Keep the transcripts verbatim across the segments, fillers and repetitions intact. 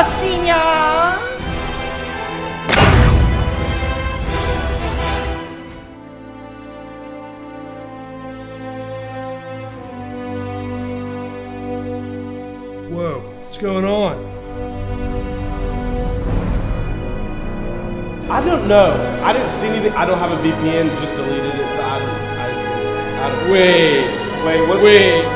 seniors! Whoa, what's going on? I don't know. I didn't see anything. I don't have a V P N, just deleted it, so I didn't, I didn't see anything. I don't Wait, Wait, what? wait.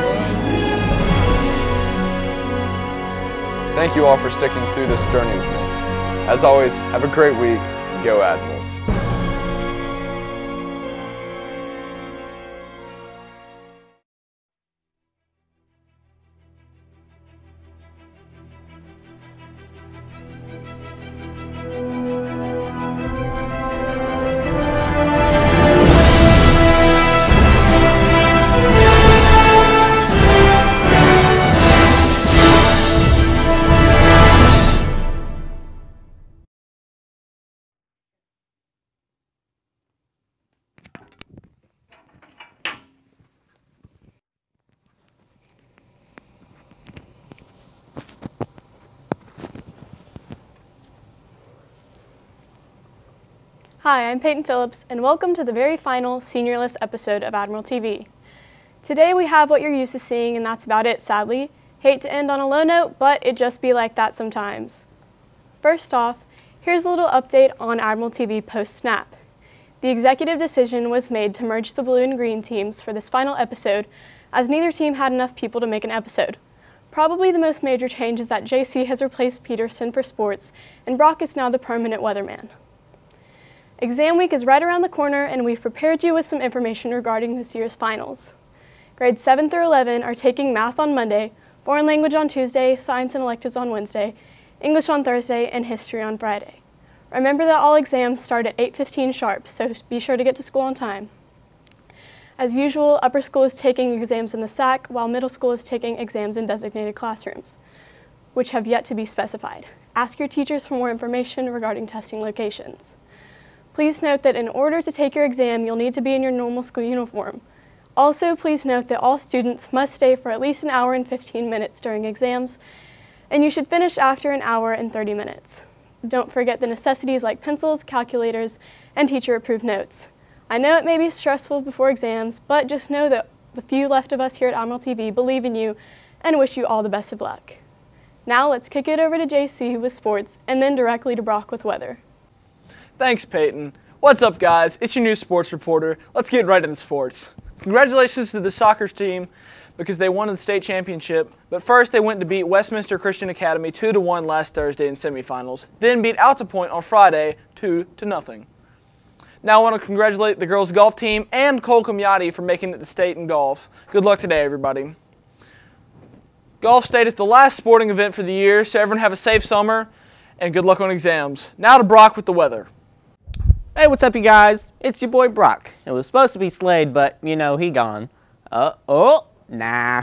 Thank you all for sticking through this journey with me. As always, have a great week. Go Admirals. Hi, I'm Peyton Phillips, and welcome to the very final Senior List episode of Admiral T V. Today we have what you're used to seeing, and that's about it, sadly. Hate to end on a low note, but it just be like that sometimes. First off, here's a little update on Admiral T V post-snap. The executive decision was made to merge the blue and green teams for this final episode, as neither team had enough people to make an episode. Probably the most major change is that J C has replaced Peterson for sports, and Brock is now the permanent weatherman. Exam week is right around the corner, and we've prepared you with some information regarding this year's finals. Grades seven through eleven are taking math on Monday, foreign language on Tuesday, science and electives on Wednesday, English on Thursday, and history on Friday. Remember that all exams start at eight fifteen sharp, so be sure to get to school on time. As usual, upper school is taking exams in the S A C, while middle school is taking exams in designated classrooms, which have yet to be specified. Ask your teachers for more information regarding testing locations. Please note that in order to take your exam, you'll need to be in your normal school uniform. Also, please note that all students must stay for at least an hour and fifteen minutes during exams, and you should finish after an hour and thirty minutes. Don't forget the necessities like pencils, calculators, and teacher-approved notes. I know it may be stressful before exams, but just know that the few left of us here at Admiral T V believe in you and wish you all the best of luck. Now let's kick it over to J C with sports, and then directly to Brock with weather. Thanks, Peyton. What's up, guys? It's your new sports reporter. Let's get right into sports. Congratulations to the soccer team because they won the state championship, but first they went to beat Westminster Christian Academy two to one last Thursday in semifinals, then beat Alta Point on Friday two to nothing. Now I want to congratulate the girls golf team and Cole Comyati for making it to state in golf. Good luck today, everybody. Golf State is the last sporting event for the year, so everyone have a safe summer and good luck on exams. Now to Brock with the weather. Hey, what's up, you guys? It's your boy Brock. It was supposed to be Slade, but, you know, he gone. Uh, oh, nah.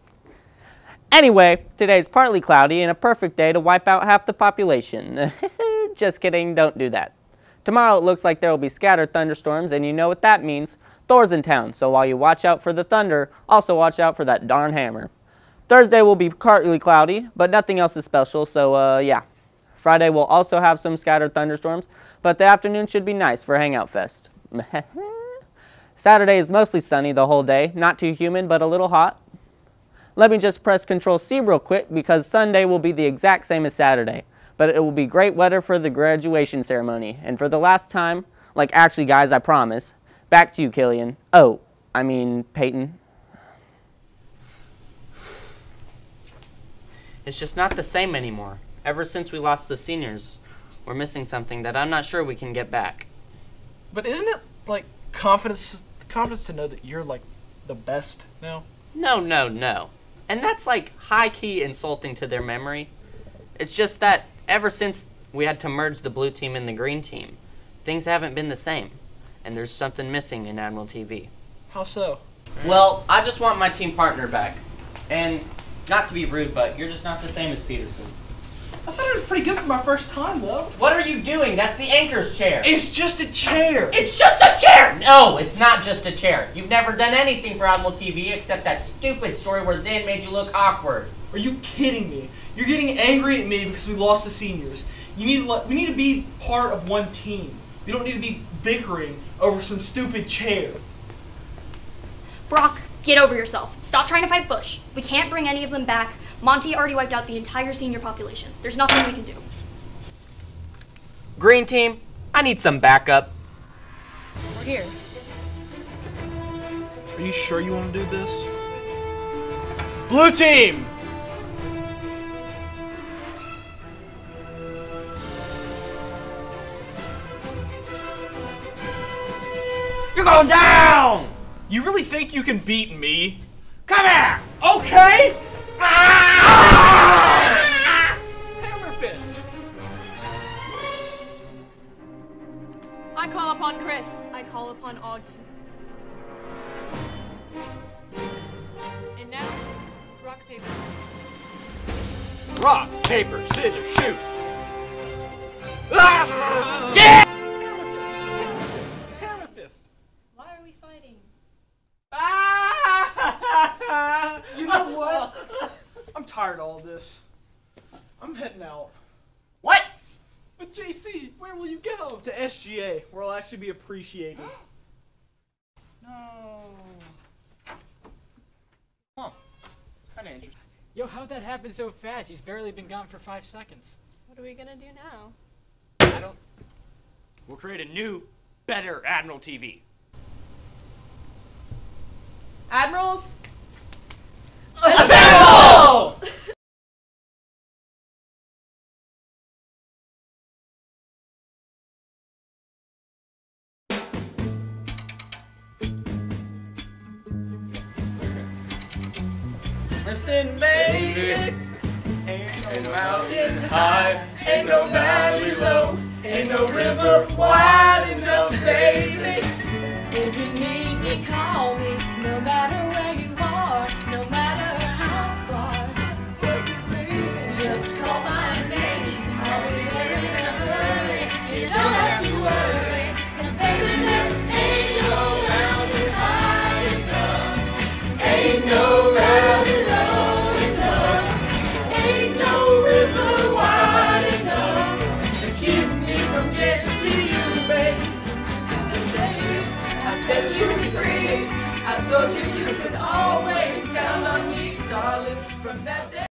Anyway, today's partly cloudy and a perfect day to wipe out half the population. Just kidding, don't do that. Tomorrow it looks like there will be scattered thunderstorms, and you know what that means. Thor's in town, so while you watch out for the thunder, also watch out for that darn hammer. Thursday will be partly cloudy, but nothing else is special, so, uh, yeah. Friday will also have some scattered thunderstorms, but the afternoon should be nice for Hangout Fest. Saturday is mostly sunny the whole day, not too humid, but a little hot. Let me just press Control C real quick because Sunday will be the exact same as Saturday, but it will be great weather for the graduation ceremony. And for the last time, like actually guys, I promise, back to you, Killian. Oh, I mean, Peyton. It's just not the same anymore. Ever since we lost the seniors, we're missing something that I'm not sure we can get back. But isn't it, like, confidence confidence to know that you're, like, the best now? No, no, no. And that's, like, high-key insulting to their memory. It's just that ever since we had to merge the blue team and the green team, things haven't been the same. And there's something missing in Admiral T V. How so? Well, I just want my team partner back. And not to be rude, but you're just not the same as Peterson. I thought it was pretty good for my first time, though. What are you doing? That's the anchor's chair. It's just a chair. It's just a chair! No, it's not just a chair. You've never done anything for Admiral T V except that stupid story where Zan made you look awkward. Are you kidding me? You're getting angry at me because we lost the seniors. You need to let, we need to be part of one team. We don't need to be bickering over some stupid chair. Brock, get over yourself. Stop trying to fight Bush. We can't bring any of them back. Monty already wiped out the entire senior population. There's nothing we can do. Green team, I need some backup. We're here. Are you sure you want to do this? Blue team! You're going down! You really think you can beat me? Come here! Okay! Ah! Hammer fist! I call upon Chris. I call upon Augie. And now, rock, paper, scissors. Rock, paper, scissors, shoot! Ah! Yeah! Hammer fist! Hammer fist! Hammer fist! Why are we fighting? Ah! You know what? I'm tired of all this. I'm heading out. What? But J C, where will you go? To S G A, where I'll actually be appreciated. No. Huh. It's kind of interesting. Yo, how'd that happen so fast? He's barely been gone for five seconds. What are we gonna do now? I don't... We'll create a new, better Admiral T V. Admirals? Assemble! Listen, baby, ain't no mountain high, ain't no valley low, ain't no river wide enough, baby. If you need me, call me, no matter where you are, no matter how far. Just call my name, I'll be there in a hurry. You don't have to worry, 'cause baby, there ain't no mountain high enough, ain't no valley low enough, ain't no river wide enough to keep me from getting to you, baby. I set you free. I told you you could always count on me, darling, from that day.